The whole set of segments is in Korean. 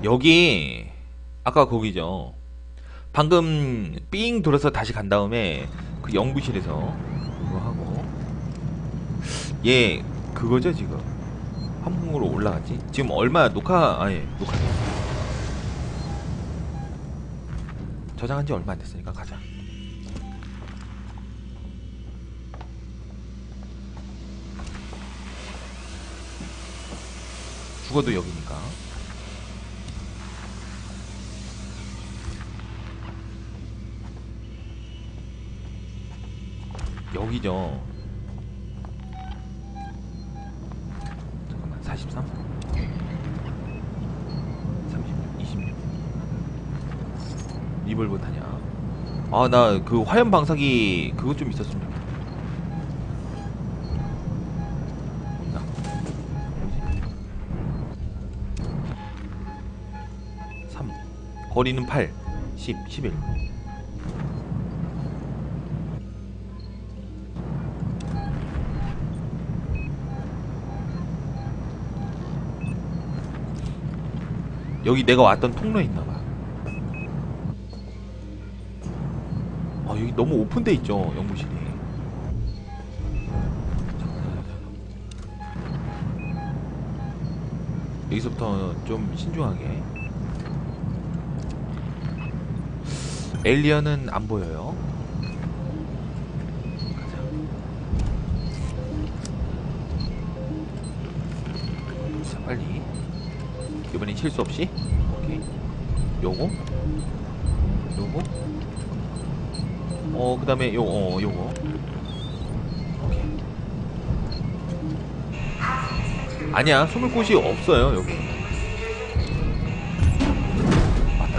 여기 아까 거기죠. 방금 삥 돌아서 다시 간 다음에 그 연구실에서 그거 하고 얘 그거죠 지금 한국으로 올라갔지. 지금 얼마 녹화 녹화 저장한 지 얼마 안 됐으니까 가자. 죽어도 여기니까. 여기죠. 잠깐만 43 36 26 리볼버 타냐. 아 나 그 화염 방사기 그거 좀 있었으면 좋겠다. 온다. 뭐지? 3 거리는 8 10 11 여기 내가 왔던 통로에 있나봐. 아 여기 너무 오픈돼 있죠 연구실이. 여기서부터 좀 신중하게. 에일리언은 안 보여요. 가자. 자 빨리. 이번엔 실수 없이. 오케이. 요거 그 다음에 요거 오케이. 아니야 숨을 곳이 없어요 여기. 맞다.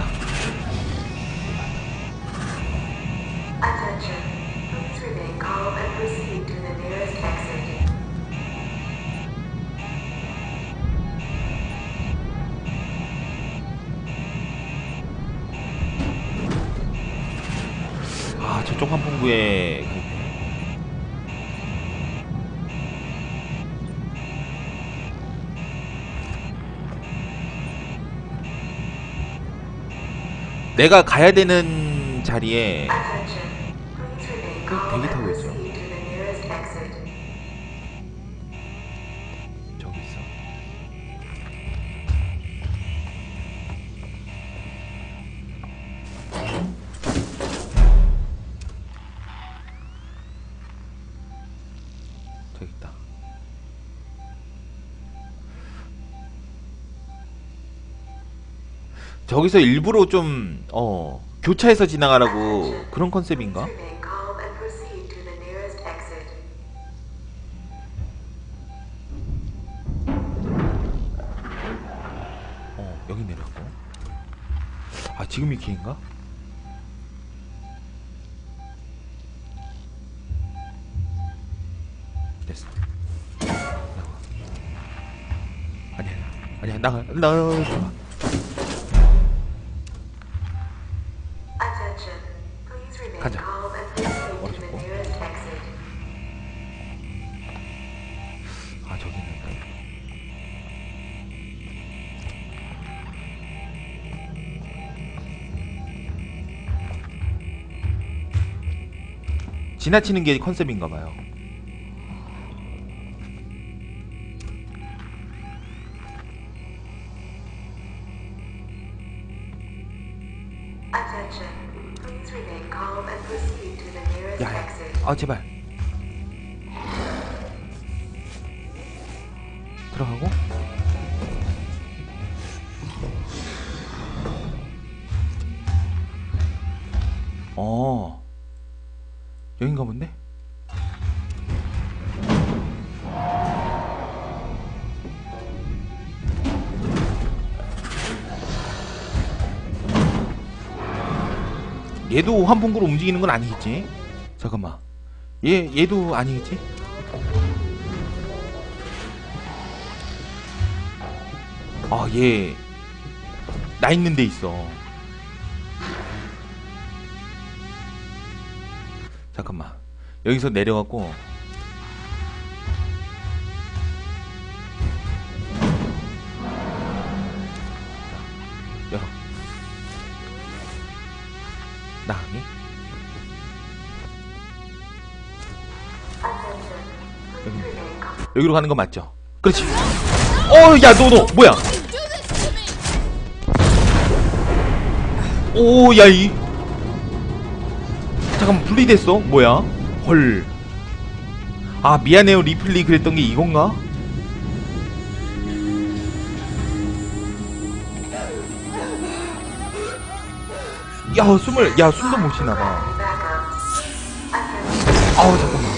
아 저쪽 환풍구에 내가 가야 되는 자리에 그 대기 타고 있죠. 저기 있어. 저기 있다. 저기서 일부러 좀 교차해서 지나가라고 그런 컨셉인가? 여기 내려가고. 아 지금이 기회인가? 됐어. 아니야 나가. 가자. 멀어졌고. 아 저기 있는데. 지나치는 게 컨셉인가봐요. 야야, 아 제발 들어가고. 여긴가 본데? 얘도 환풍구로 움직이는 건 아니겠지? 잠깐만. 얘도 아니겠지? 아, 얘 나 있는 데 있어. 잠깐만. 여기서 내려가고. 나가기. 여기로 가는 거 맞죠? 그렇지. 야, 너 뭐야? 오, 야, 잠깐만, 분리됐어? 뭐야? 헐. 아, 미안해요, 리플리. 그랬던 게 이건가? 야, 숨도 못 쉬나봐. 아우, 잠깐만.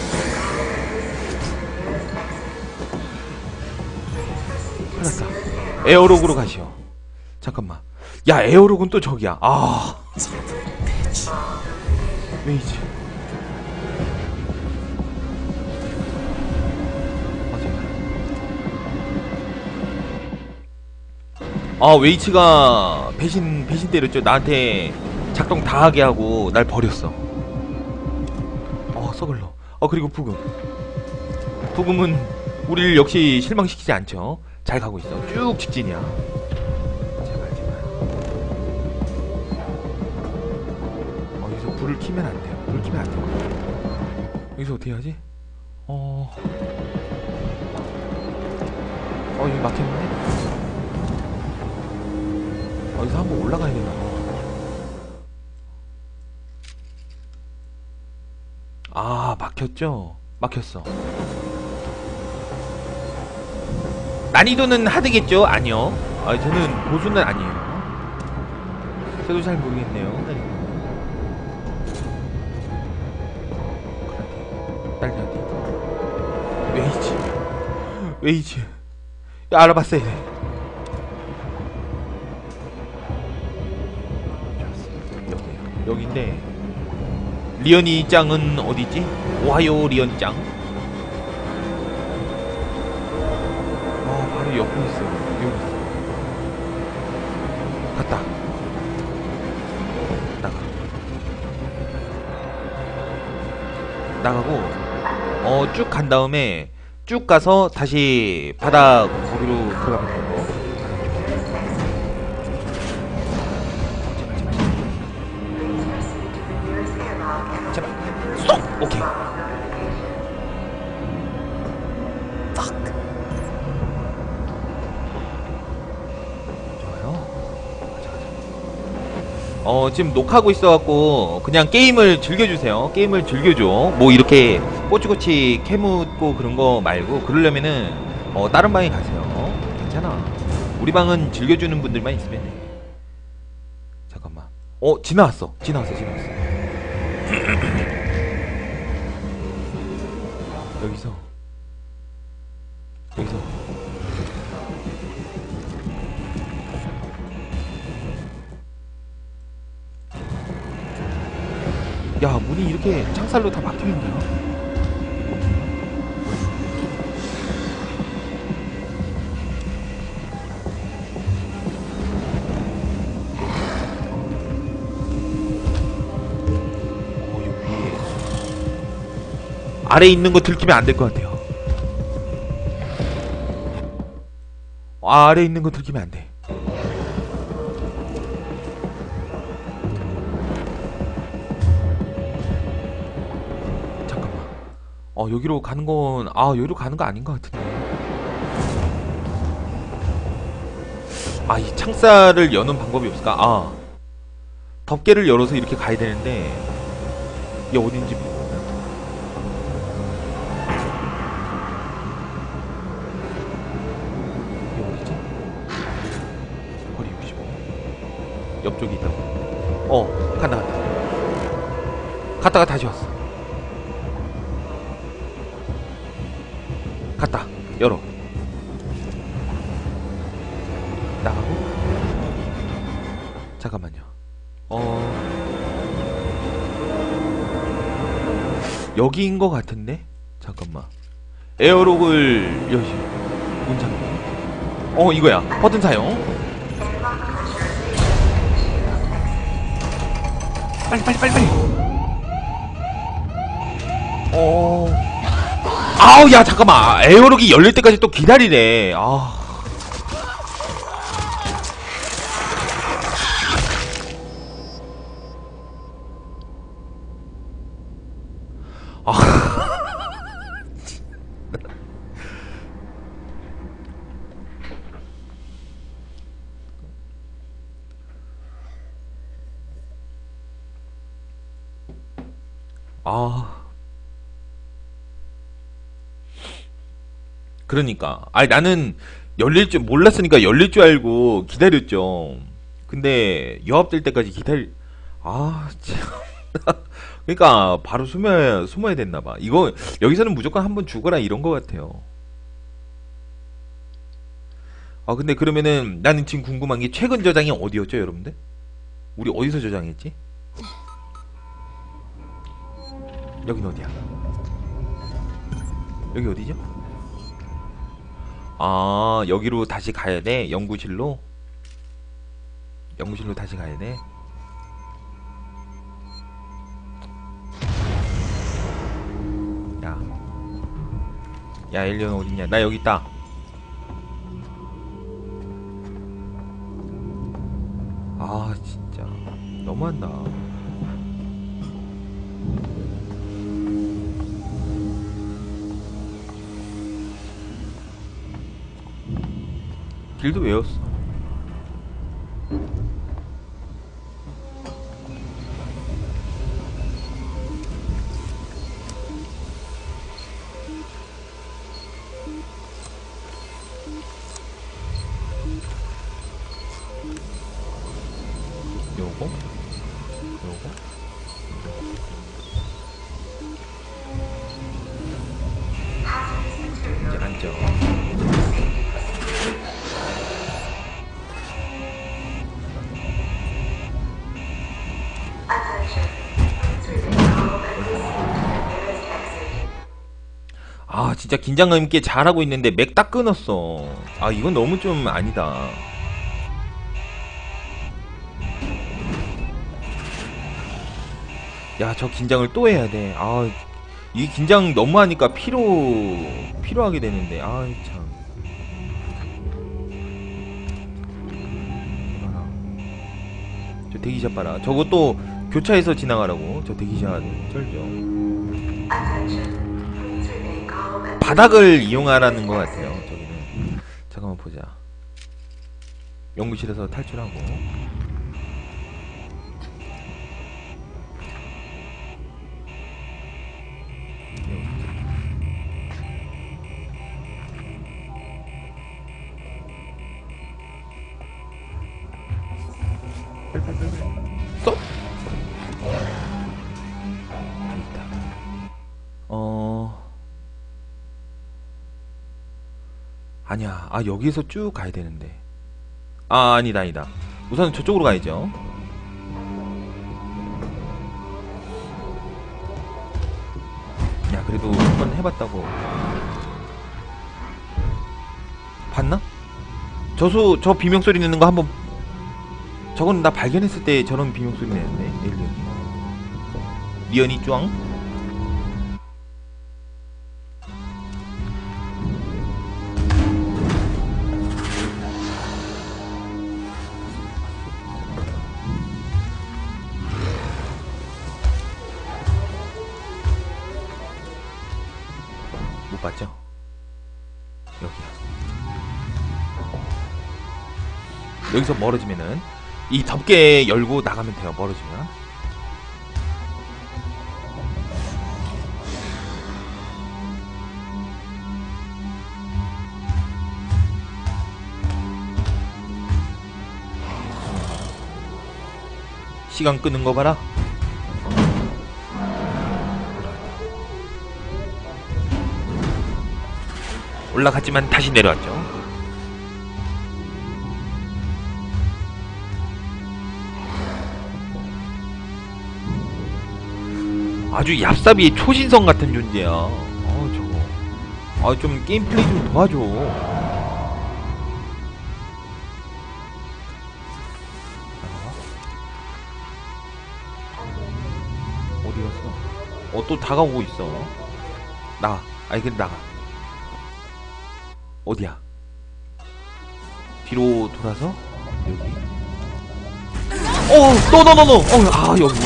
큰일 났다. 에어록으로 가시오. 잠깐만. 야, 에어록은 또 저기야. 아. 웨이지. 웨이치가 배신 때렸죠. 나한테 작동 다 하게 하고 날 버렸어. 썩을러. 그리고 부금은 우리를 역시 실망시키지 않죠. 잘 가고 있어. 쭉 직진이야. 제발. 여기서 불을 켜면 안 돼요. 불을 켜면 안 돼요. 여기서 어떻게 하지? 여기 막혔네. 여기서 한번 올라가야 되나? 막혔죠? 막혔어. 난이도는 하드겠죠? 아니요. 저는 고수는 아니에요. 저도 잘 모르겠네요. 딸기. 웨이지. 야, 알아봤어야 돼. 여기인데 리언이 짱은 어디지? 오하요 리언 짱. 바로 옆에 있어. 여기 있어. 갔다. 나가고 쭉 간 다음에 쭉 가서 다시 바닥 거기로 들어가면 되고. 오케이. 좋아요. 지금 녹화하고 있어갖고 그냥 게임을 즐겨주세요. 게임을 즐겨줘. 뭐 이렇게 꼬치꼬치 캐묻고 그런 거 말고, 그러려면은 다른 방에 가세요. 괜찮아. 우리 방은 즐겨주는 분들만 있으면 돼. 잠깐만. 지나왔어. 여기서 야, 문이 이렇게 창살로 다 막혀있냐? 여기 아래에 있는 거 들키면 안 될 것 같아요. 아래에 있는 거 들키면 안 돼. 잠깐만. 여기로 가는 건, 여기로 가는 거 아닌 것 같은데. 이 창살을 여는 방법이 없을까? 덮개를 열어서 이렇게 가야 되는데, 이게 어딘지 모르겠어. 옆쪽에 있다고. 간다. 갔다가 다시 왔어. 갔다. 열어. 나가고. 잠깐만요. 여기인 것 같은데? 잠깐만. 에어록을 여시. 문 잠겨. 이거야. 버튼 사용. 빨리. 야, 잠깐만. 에어록이 열릴 때까지 또 기다리래. 아, 그러니까. 아니, 나는 열릴 줄 몰랐으니까 열릴 줄 알고 기다렸죠. 근데 유압될 때까지 아, 참. 그러니까 바로 숨어야 됐나 봐. 이거 여기서는 무조건 한번 죽어라 이런 거 같아요. 아, 근데 그러면은 나는 지금 궁금한 게 최근 저장이 어디였죠, 여러분들? 우리 어디서 저장했지? 여긴 어디야? 여기 어디죠? 아, 여기로 다시 가야 돼? 연구실로? 연구실로 다시 가야 돼? 야, 야, 엘리언 어딨냐? 나 여기 있다. 아, 진짜 너무한다. 길도 외웠어. 요거, 요거. 이제 앉아. 아, 진짜 긴장감 있게 잘하고 있는데 맥 딱 끊었어. 아, 이건 너무 좀 아니다. 야, 저 긴장을 또 해야 돼. 아, 이 긴장 너무 하니까 피로하게 되는데. 아, 참. 봐라. 저 대기샷 봐라. 저거 또 교차해서 지나가라고. 저 대기샷 쩔죠. 바닥을 이용하라는 것 같아요. 저기는. 잠깐만 보자. 연구실에서 탈출하고. 쏙! 아니야. 아, 여기서 쭉 가야 되는데. 아, 아니다, 아니다. 우선 저쪽으로 가야죠. 야, 그래도 한번 해봤다고. 봤나? 저 비명소리 내는 거 한번. 저건 나 발견했을 때 저런 비명소리 내는데, 에일리언이. 리언이 쭈앙? 못 봤죠? 여기야. 여기서 멀어지면은 이 덮개 열고 나가면 돼요. 멀어지면. 시간 끄는 거 봐라. 올라갔지만 다시 내려왔죠. 아주 얍삽이 초신성 같은 존재야. 저거. 좀 게임 플레이 좀 도와줘. 어디 갔어? 또 다가오고 있어. 나가. 아니, 근데 나가. 어디야? 뒤로 돌아서 여기. 노노노노. 여기.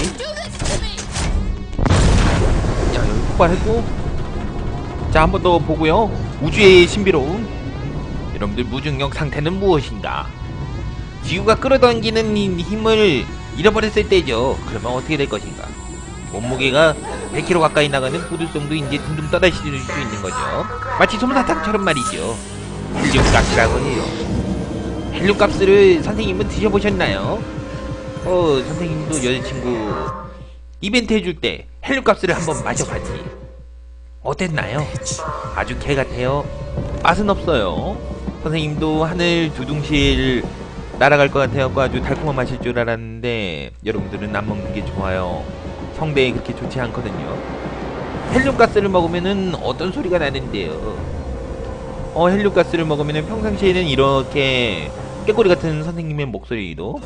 자, 여기 폭발했고. 자, 한 번 더 보고요. 우주의 신비로움. 여러분들 무중력 상태는 무엇인가? 지구가 끌어당기는 힘을 잃어버렸을 때죠. 그러면 어떻게 될 것인가? 몸무게가 100km 가까이 나가는 보도성도 이제 둥둥 떠다니실 수 있는 거죠. 마치 솜사탕처럼 말이죠. 헬륨가스라고 해요. 헬륨가스를 선생님은 드셔보셨나요? 선생님도 여자친구 이벤트 해줄 때 헬륨가스를 한번 마셔봤지. 어땠나요? 아주 개 같아요. 맛은 없어요. 선생님도 하늘 두둥실 날아갈 것 같아갖고 아주 달콤한 맛일 줄 알았는데 여러분들은 안 먹는 게 좋아요. 성대에 그렇게 좋지 않거든요. 헬륨가스를 먹으면은 어떤 소리가 나는데요. 헬륨가스를 먹으면은 평상시에는 이렇게 깨꼬리 같은 선생님의 목소리도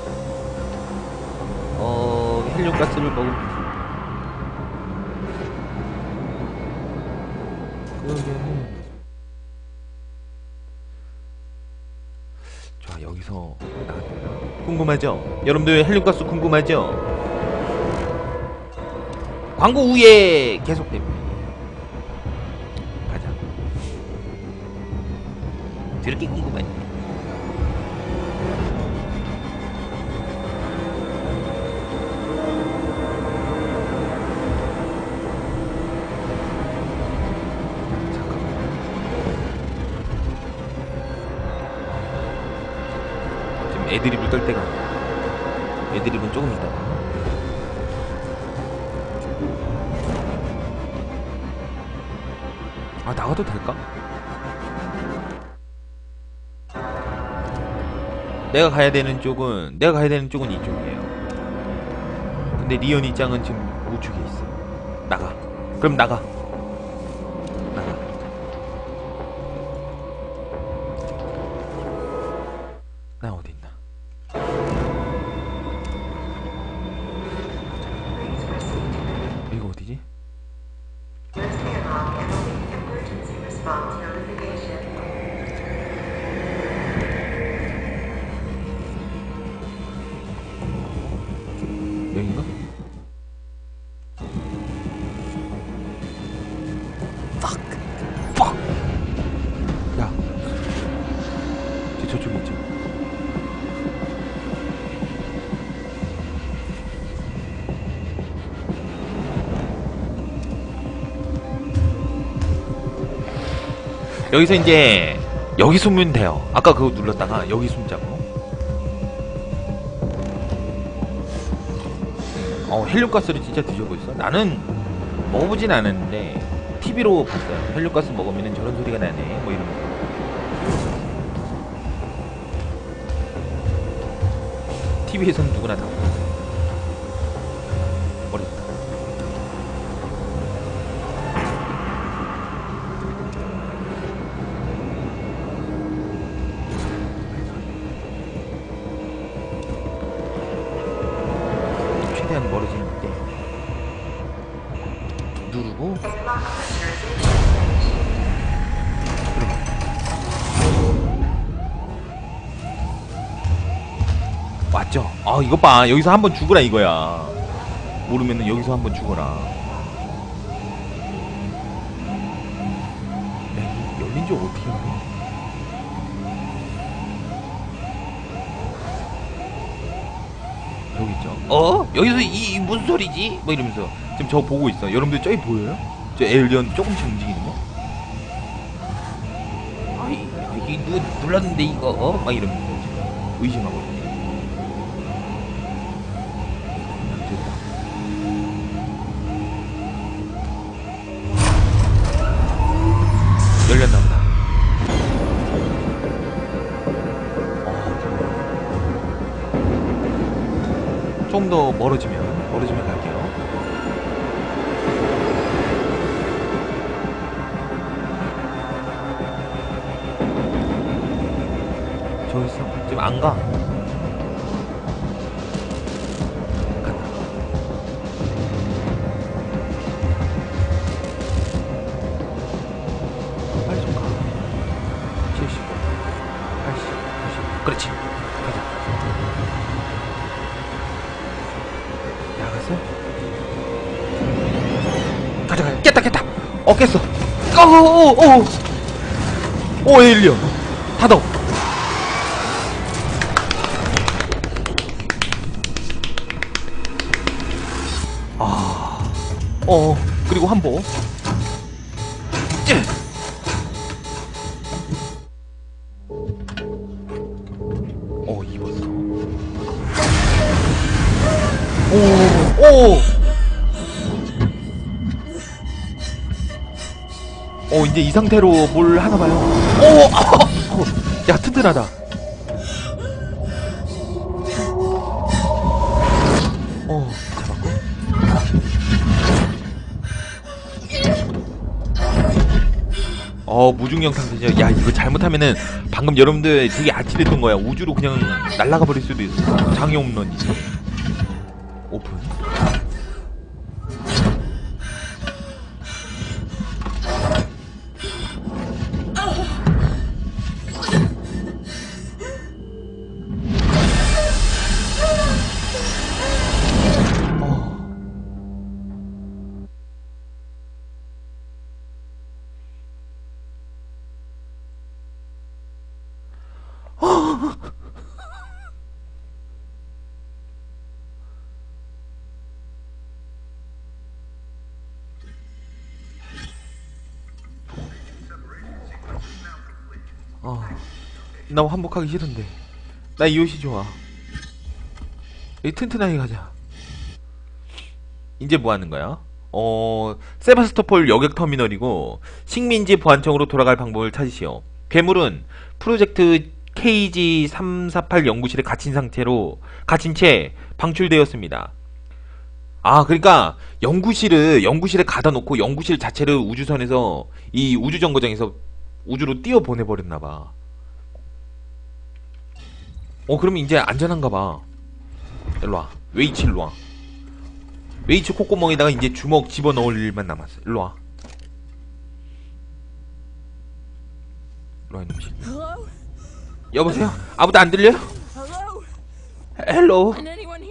헬륨가스를 먹으면 그러면은 자 여기서 궁금하죠? 여러분들 헬륨가스 궁금하죠? 광고 후에 계속됩니다. 가자. 저렇게 궁금하니? 지금 애드립을 떨 때가 애드립은 조금 있다. 아 나가도 될까? 내가 가야 되는 쪽은 이쪽이에요. 근데 리온 입장은 지금 우측에 있어. 나가. 그럼 나가. 나가. 나 어디 있나? 이거 어디지? 여긴가? Fuck! 야, 저쪽에 있죠. 여기서 이제 여기 숨으면 돼요. 아까 그거 눌렀다가 여기 숨자고. 헬륨가스를 진짜 드셔보셨어? 나는 먹어보진 않았는데 TV로 봤어요. 헬륨가스 먹으면 저런 소리가 나네 뭐 이러면서. TV에서는 누구나 다 보고. 어렵다. 최대한 멀어지는데 누르고 왔죠? 아 이것 봐 여기서 한번 죽어라 이거야. 모르면은 여기서 한번 죽어라. 에이, 열린 줄 어떻게 알아? 여기 있죠? 여기서 이 무슨 소리지? 뭐 이러면서 지금 저 보고 있어. 여러분들 저기 보여요? 저 에일리언 조금씩 움직이는 거? 아이 이게 눌렀는데 이거 막 이러면서 지금 의심하거든요. 열렸나 보다. 좀 더 멀어지면 갈게요. 저기 있어. 지금 안 가. 간다. 빨리 좀 가. 70, 80, 90. 그렇지. 가자. 나갔어? 가자. 깼다. 깼어. 오, 에일리언. 닫어. 그리고 한보. 입었어. 이제 이 상태로 뭘 하나봐요. 야, 튼튼하다. 잡았고. 무중력 상태죠. 야, 이거 잘못하면은 방금 여러분들 되게 아찔했던 거야. 우주로 그냥 날아가 버릴 수도 있어. 장애 홈런이지. 오픈. 나 환복하기 싫은데. 나 이 옷이 좋아. 이 튼튼하게 가자. 이제 뭐 하는 거야? 세바스토폴 여객터미널이고 식민지 보안청으로 돌아갈 방법을 찾으시오. 괴물은 프로젝트 KG348 연구실에 갇힌 채 방출되었습니다. 그러니까 연구실에 가다 놓고 연구실 자체를 우주선에서 이 우주정거장에서 우주로 띄워 보내버렸나봐. 그러면 이제 안전한가봐. 일로와. 웨이치 일로와. 웨이치 콧구멍에다가 이제 주먹 집어넣을 일만 남았어. 일로와. 일로와 이놈씨. 여보세요? 아무도 안 들려요? 헬로.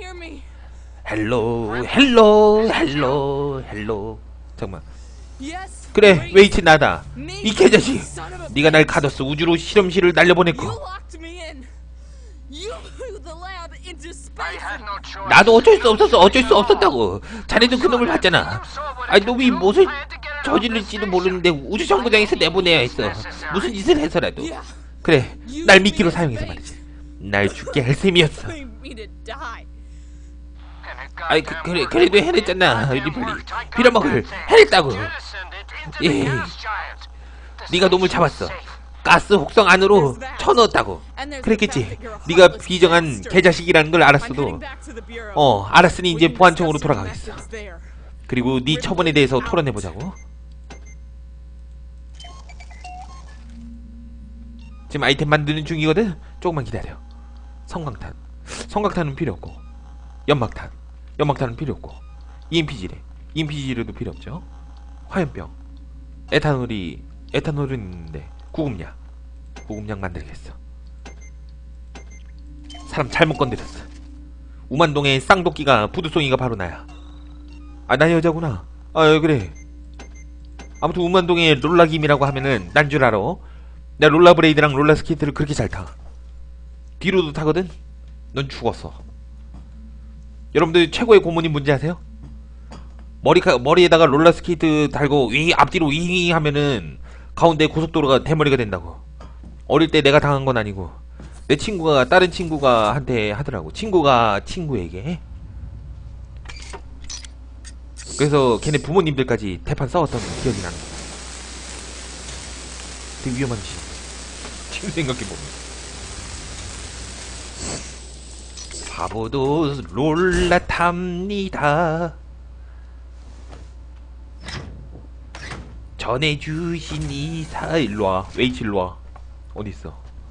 헬로. 잠깐만. 그래, 웨이치 나다. 이 개자식. 네가 날 가뒀어. 우주로 실험실을 날려보냈고. 나도 어쩔 수 없었다고. 자네도 그놈을 봤잖아. 놈이 무엇을 저질릴지도 모르는데 우주정거장에서 내보내야 했어. 무슨 짓을 해서라도. 그래, 날 미끼로 사용해서 말이지. 날 죽게 할 셈이었어. 그래도 해냈잖아. 리플리 빌어먹을 해냈다고. 네가 놈을 잡았어. 가스 혹성 안으로 쳐넣었다고. 그랬겠지. 네가 비정한 개자식이라는 걸 알았어도. 알았으니 이제 보안청으로 돌아가겠어. 그리고 네 처분에 대해서 토론해보자고. 지금 아이템 만드는 중이거든. 조금만 기다려. 성광탄은 필요 없고, 연막탄은 필요 없고, EMP지뢰도 필요 없죠. 화염병, 에탄올은 있는데 구급약 만들겠어. 사람 잘못 건드렸어. 우만동의 쌍도끼가 부두송이가 바로 나야. 난 여자구나. 그래. 아무튼 우만동의 롤라김이라고 하면은 난 줄 알아. 내가 롤라브레이드랑 롤라스케이트를 그렇게 잘 타. 뒤로도 타거든. 넌 죽었어. 여러분들 최고의 고문이 뭔지 아세요? 머리에다가 롤러스케이트 달고 앞뒤로 윙 하면은 가운데 고속도로가 대머리가 된다고. 어릴 때 내가 당한 건 아니고 내 친구가 다른 친구가 한테 하더라고. 친구가 친구에게. 그래서 걔네 부모님들까지 대판 싸웠던 기억이 나는 거야. 되게 위험한 짓. 지금 생각해보면. 바보도 롤라 탑니다. 전해주신 이사. 일로와. 웨이치 일로와. 어딨어.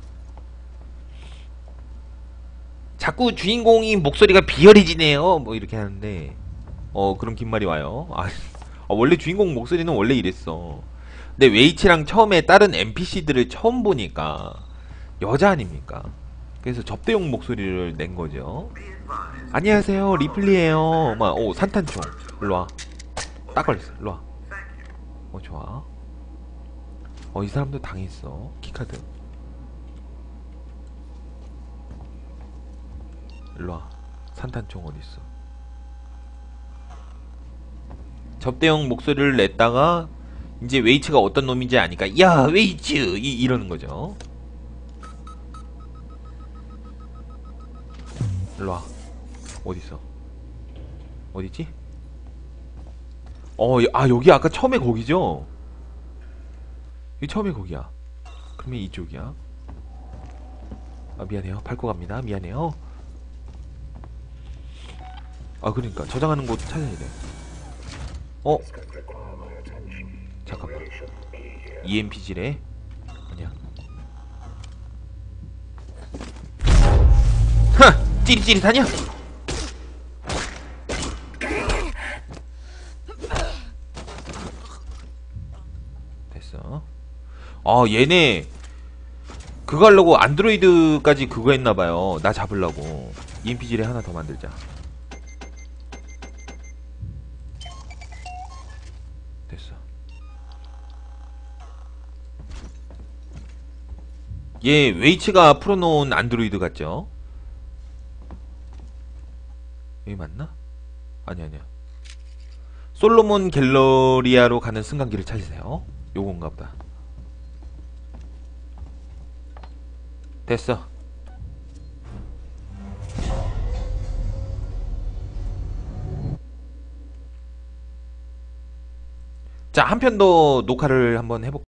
자꾸 주인공이 목소리가 비열해지네요 뭐 이렇게 하는데 그런 긴 말이 와요. 원래 주인공 목소리는 원래 이랬어. 근데 웨이치랑 처음에 다른 NPC들을 처음 보니까 여자 아닙니까? 그래서 접대용 목소리를 낸 거죠. 안녕하세요, 리플리에요. 산탄총. 일로와. 딱 걸렸어. 일로와. 좋아. 이 사람도 당했어. 키카드. 일로와. 산탄총 어딨어. 접대용 목소리를 냈다가 이제 웨이츠가 어떤 놈인지 아니까 야 웨이츠 이러는 거죠. 일로와. 어딨어? 어딨지? 여기 아까 처음에 거기죠? 여기 처음에 거기야. 그러면 이쪽이야. 미안해요. 밟고 갑니다. 미안해요. 그러니까 저장하는 곳 찾아야 돼. 잠깐만. EMP지래? 아니야. 하! 찌릿찌릿하냐? 됐어. 얘네 그거 하려고 안드로이드까지 그거 했나봐요. 나 잡으려고. EMP지뢰 하나 더 만들자. 됐어. 얘 웨이츠가 풀어놓은 안드로이드 같죠? 여기 맞나? 아니야. 솔로몬 갤러리아로 가는 승강기를 찾으세요. 요건가 보다. 됐어. 자, 한 편 더 녹화를 한번 해볼게요.